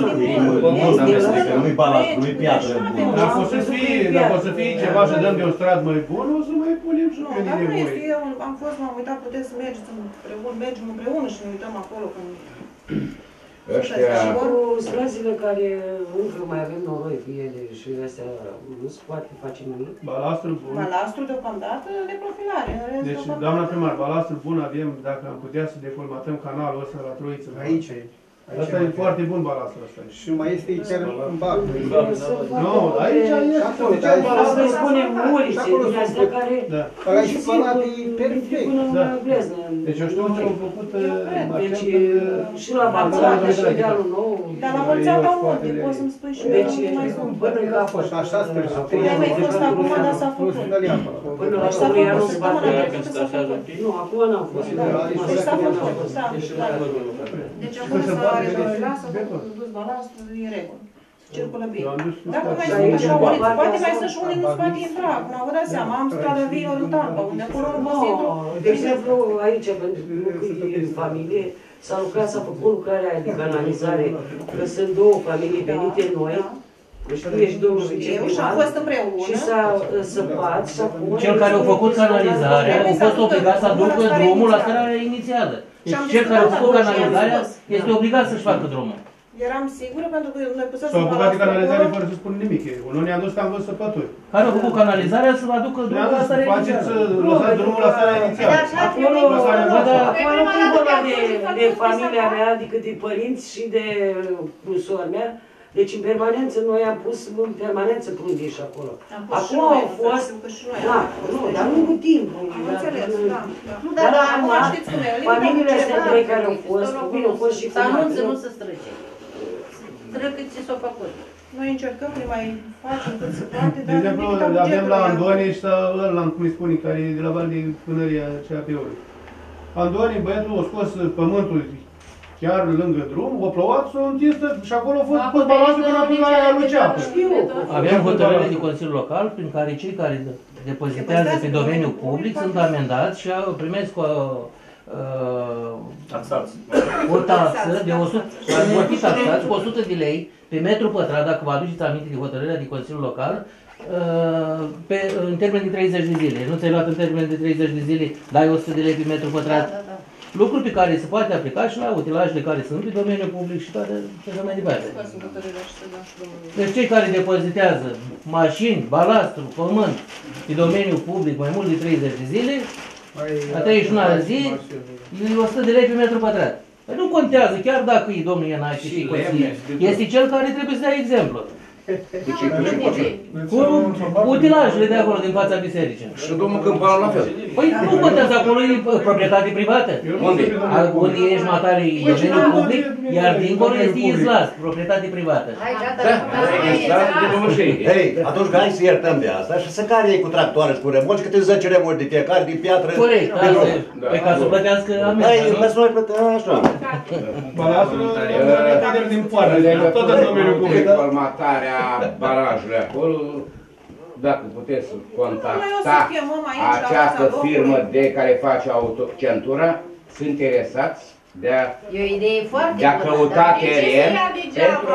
L: nu-i balastul, nu-i piatră bună.
J: Dacă o să fie ceva și dăm de o stradă mai bună, o să mai punem și pe
E: dar nu este,
J: nevoie.
E: eu am fost, m-am uitat, puteți să mergeți mergem împreună și ne uităm acolo când...
I: Și cu străzile care încă mai avem noroi cu ele și astea, nu se poate face nimic.
J: Balastul bun.
E: Balastul deocamdată de profilare.
J: Deci, doamna primar, balastul bun avem, dacă am putea să decolmatăm canalul ăsta la Troiță.
C: Aici e.
J: Asta e foarte bun balastul ăsta.
C: Și mai este chiar în bac.
J: Nu, aici este.
I: Asta îi spunem ulițe, din astea care...
C: Ăla și spălat e perfect.
J: Deci eu știu ce au făcut
I: Deci și la Balțată și dealul nou.
E: Dar la Balțată au multe, poți să-mi spui și
I: deci
E: mai sunt.
I: până în capăt.
C: Așa sper.
E: Ai mai fost acum, dar s-a făcut.
I: Până la Săruia nu se poate. Nu, acum n-am fost.
E: Deci s-a făcut, da. Deci acum s-a rezolvat, s-a dus balastul, e în regulă. Circulă bine. Dacă mai sunt așa uliți, poate mai sunt și unde nu-ți poate intra. Acum vă dați seama, am strada Viilor în Tampa, unde acolo nu poți intru.
I: De exemplu, aici, pentru că e în familie, s-a lucrat, s-a făcut lucrarea de canalizare, că sunt două familii venite noi, știu, ești domnul viceprimar, și s-a săpat, s-a pus...
G: Cel care a făcut canalizarea a fost obligat să aducă drumul la starea inițială. Deci cel care a făcut canalizarea este obligat să-și facă drumul.
E: Eram sigură pentru că noi pusesem
J: s-au apucat de canalizare fără să spun nimic. Nu ne-a dus că am văzut săpături.
G: Care a făcut canalizarea să vă aducă drumul la starea inițială.
J: Lăsați drumul la starea inițială.
I: Acolo nu vorba de familia mea, adică de părinți și de sora mea. Deci în permanență noi am pus în permanență plungiși acolo. Acum au fost... Da, nu, dar nu cu timpul.
E: Am înțeles, da.
I: Dar acum, familiile astea trei care au fost, bine, au fost și
D: să anunță, nu să străce. Străcă ce s-a făcut.
E: Noi încercăm, ne mai facem cât se poate,
J: dar... De exemplu, avem la Andoni și ăla, cum îi spune, care e de la Val de Pânăria CAP-ului. Andoni, băiatul, a scos pământul chiar lângă drum, o plouat, s-a întins și acolo a fost balansul până atunci la lui Ceapă.
G: Avem hotărâre de Consiliul Local prin care cei care depozitează pe domeniul public sunt amendați și primesc o taxă de 100, vor fi taxați cu 100 de lei pe metru pătrat, dacă vă aduceți aminte de hotărârea de Consiliul Local, în termen de 30 de zile. Nu ți-ai luat în termen de 30 de zile, dai 100 de lei pe metru pătrat. Lucruri pe care se poate aplica și la utilajele care sunt pe domeniul public și toate și așa mai departe. Deci cei care depozitează mașini, balastru, pământ pe domeniul public mai mult de 30 de zile, la 31 de zi, e 100 de lei pe metru pătrat. Păi nu contează, chiar dacă e domnul Ienache și consilier. Este cel care trebuie să dea exemplu. Cu utilajele de acolo, din fața bisericii.
B: Și domnul Câmpanu la fel.
G: Păi nu contează, acolo e proprietate privată.
B: Unde?
G: Unde ești matare e domeniul public, iar dincolo este izlas, proprietate privată.
L: Hei, atunci hai să iertăm de asta și să care ei cu tractoare și cu remorci, câte 10 remorci de fiecare, din piatră.
G: Corect, asta e. Păi ca să plătească amenda, nu?
L: Hai să noi plătească așa.
J: Balasul din poară, tot în domeniul public.
B: Barajele acolo, dacă puteți contacta această firmă de care face autocentura, sunt interesați de a căuta teren pentru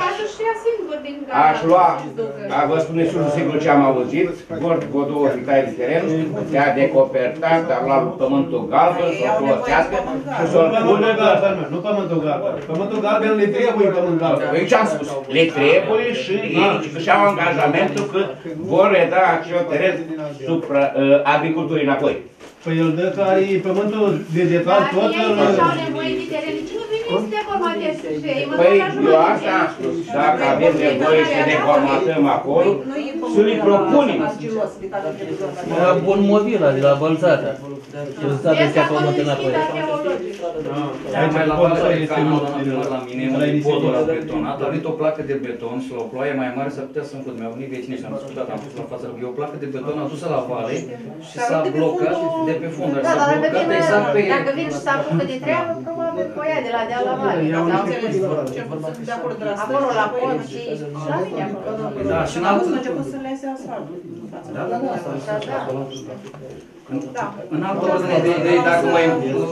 B: aș lua, vă spun sigur ce am auzit, vor cu 2 hectare de teren, de a decoperta, de a lua pământul galben, să-l folosească și să-l pună...
J: Nu pământul galben, pământul galben le trebuie pământ galben.
B: Păi ce-am spus, le trebuie și ei și-au angajamentul că vor reda acel teren agriculturii înapoi.
J: Păi el dă că are pământul vegetal tot...
H: Dar ei deja au nevoie de teren, nici nu veniți de formatezi și ei.
B: Păi eu asta am spus, dacă avem nevoie să deformatăm acolo, să le propunem.
G: Bun Movila de la Bălțata. Bălțata este pământ înapoi.
F: Mai la Valea la mine, un podul la betonat, a venit o placă de beton și la o ploaie mai mare s-a putea să încud. Mi-au venit vecinii și am discutat, am pus la față, e o placă de beton adusă la vale și s-a blocat de pe fund.
D: Da, dar dacă vin și s-a apucă de treabă, probabil cu ea de la deal la vale. Acolo la pod și la mine acolo.
F: Da, și
E: n-am văzut început să lese asfaltul.
F: Da. În altă ordine de idei, dacă mai...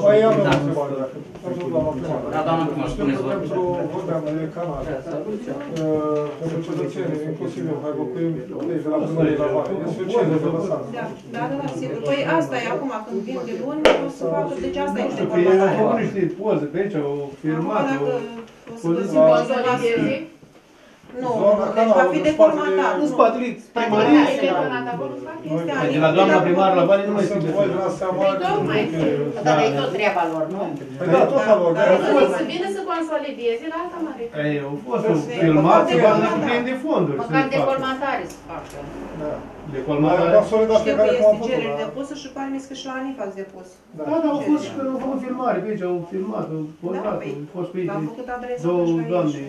F: Da, doamnă, cum aș spuneți, vă?
M: Pentru vorbeam de canal, pentru cetățenii, inclusiv eu, care locuim de la primărie la vale, e suficient de lăsat.
E: Da, sigur. Păi asta e acum, când vin de luni, o să facă, deci asta este
J: formarea. Au făcut niște poze pe aici, au filmat, o...
E: Nu, deci va fi decolmatat.
J: În spatele primăriei. De la doamna primar la Vale nu mai schimbe.
D: Dar e tot treaba lor, nu?
M: Păi da, tot a lor.
H: Să vină să consolideze la asta, mare.
J: Au fost filmat, se va prinde fonduri.
D: Măcar decolmatare să facă.
J: Decolmatare.
E: Știu că este cerere depusă și pare că și la ANIF ați depus.
J: Da, au fost și au făcut filmare pe aici, au filmat, au portat, au fost pe aici.
E: Am făcut adresa
J: două
E: și aici.
J: doamne.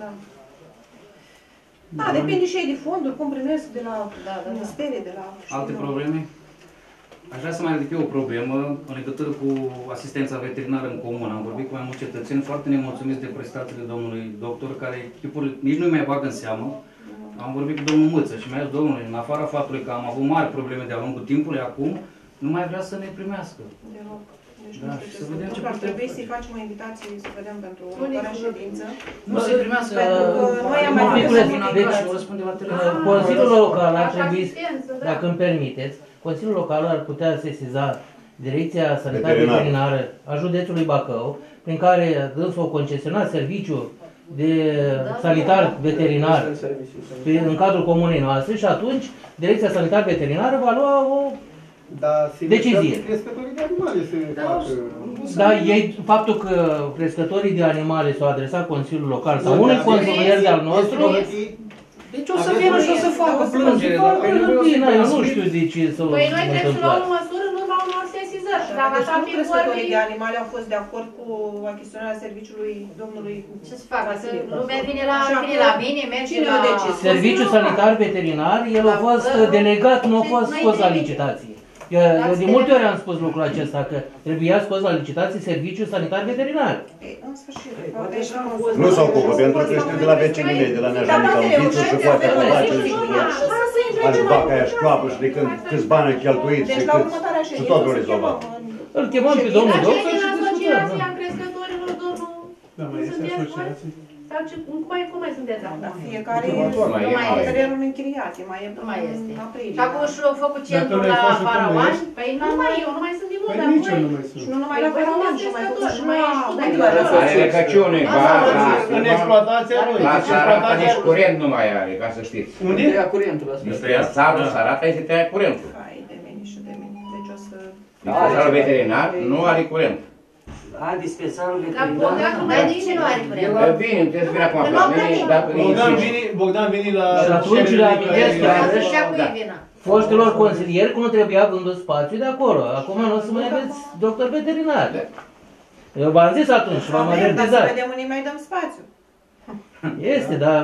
E: Da, depinde și ei de fonduri, cum primesc de la ministerie, de la...
F: Alte probleme? Aș vrea să mai ridic eu o problemă în legătură cu asistența veterinară în comună. Am vorbit cu mai mulți cetățeni foarte nemulțumiți de prestațiile domnului doctor, care nici nu mai bagă în seamă. Am vorbit cu domnul Mâță și mi-a zis, domnule, în afara faptului că am avut mari probleme de-a lungul timpului, acum nu mai vrea să ne primească.
E: Deci nu știu ce să vedem. Ar trebui să-i facem o invitație să vedem pentru următoarea ședință.
F: Nu se primească.
E: Pentru că noi am mai
G: Consiliul Local ar trebui, dacă îmi permiteți, Consiliul Local ar putea sesiza Direcția Sanitară Veterinară a județului Bacău, prin care dânsul o concesionat serviciu de sanitar veterinar în cadrul comunei noastre și atunci Direcția Sanitar Veterinară va lua o decizie.
C: Crescătorii de animale se facă.
G: Da, ei, faptul că crescătorii de animale s-au adresat Consiliul Local sau unui consilier de-al nostru,
F: deci o să vină și o să facă plângere.
G: Eu nu știu de ce să
H: Păi noi trebuie să luăm măsură în urma unor sesizări. Și dacă așa fi
E: crescătorii de animale au fost de acord cu achiziționarea serviciului domnului...
D: Ce să facă? Lumea vine la mine, merge la...
G: Serviciul sanitar veterinar, el a fost delegat, nu a fost scos la licitație. Eu de multe ori am spus lucrul acesta, că trebuia scos la licitație serviciul sanitar veterinar.
E: În sfârșit,
L: nu s-au ocupă, pentru că știu de la vecinii mei, de la Neajanică, au zis și poate aproba ce azi vaca aia școapă și de când câți bani ai cheltuit și totul rezolvat.
G: Îl chemăm pe domnul doctor și discutăm.
H: Asociația crescătorilor, domnul... Da, mai este asociație? Sau cum mai sunteți acum?
E: Fiecare terrenul închiriat, nu mai este.
D: Și acum și-au făcut centrul la Faraoan? Păi nu mai eu, nu mai sunt din mult, dar
E: nici eu nu mai sunt. Și nu numai la Faraoan, și mai făcut și mai ești.
B: Are recăciune,
J: în exploatația lui.
B: La Sarata nici curent nu mai are, ca să știți.
J: Unde?
G: Tăia curentul ăsta.
B: Satul Sarata este tăia curentul.
E: Hai de mine și de mine. Deci o să...
B: Dispensarul veterinar nu are curent.
I: Dispensarul veterinar.
D: Dar de ce nu are curent?
B: Bine, nu trebuie să vină acum la mine.
J: Bogdan vine la...
G: Și atunci le amintesc foștilor consilieri cum nu trebuia vândut spațiu de acolo. Acum nu o să mai aveți doctor veterinar. Eu v-am zis atunci și v-am avertizat.
E: Dar să vedem unii mai dăm spațiu.
G: Este, dar...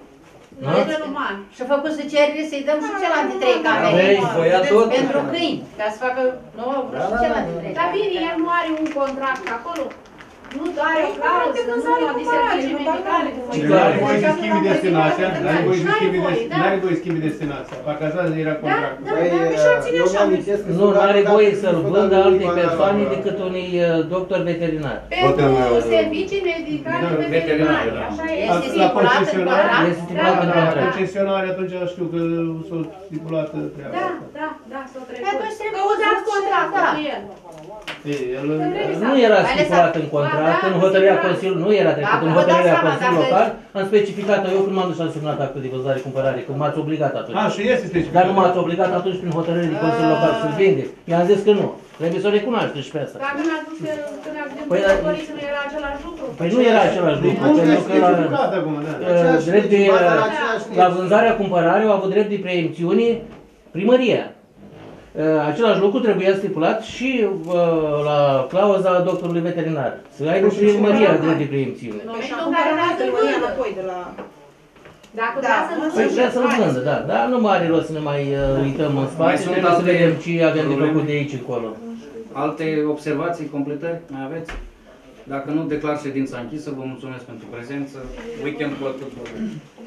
D: Și-a făcut să cerere să-i dăm și celelalte 3 camere. Pentru câini, ca să facă... Nu, și celelalte 3 camere.
H: Dar bine, el nu are un contract acolo. Nu are o clauză, nu au disertări medicale.
J: N-are voie să schimbi destinația, n-are voie să schimbi destinația. Parcă așa era contractul.
G: Nu, n-are voie să-l vândă alte persoane decât unui doctor veterinar.
H: Pentru servicii medicale veterinare, așa este.
G: Este stipulat în contract.
J: La concesionare atunci știu că s-a stipulat treaba asta.
H: Da, s-a trecut. Căutați contractul cu el.
G: Nu era stipulat în contract, în hotărârea Consiliului, nu era trecut, în hotărârea Consiliului Local, am specificat eu când m-am dus și am semnat actul de vânzare-cumpărare, când m-ați obligat atunci.
J: Și este specificat.
G: Dar nu m-ați obligat atunci prin hotărâre de Consiliul Local să-l vinde. I-am zis că nu. Trebuie să o recunoașteți și pe asta.
H: Dar când a spus că când a gândit părinții nu era același lucru?
G: Păi nu era același lucru, pentru că la vânzarea-cumpărare au avut drept de preemțiune primăria. Același lucru trebuia stipulat și la clauza doctorului veterinar. Să aibă primăria drept de preemțiune.
E: Și acum care n-a primăria înapoi de la...
H: Dacă vrea
G: să-l vândă, da. Dar nu mai are rost să ne mai uităm în spate, trebuie să vedem ce avem de făcut de aici încolo.
F: Alte observații, completări? Mai aveți? Dacă nu, declar ședința închisă. Vă mulțumesc pentru prezență. Weekend plăcut.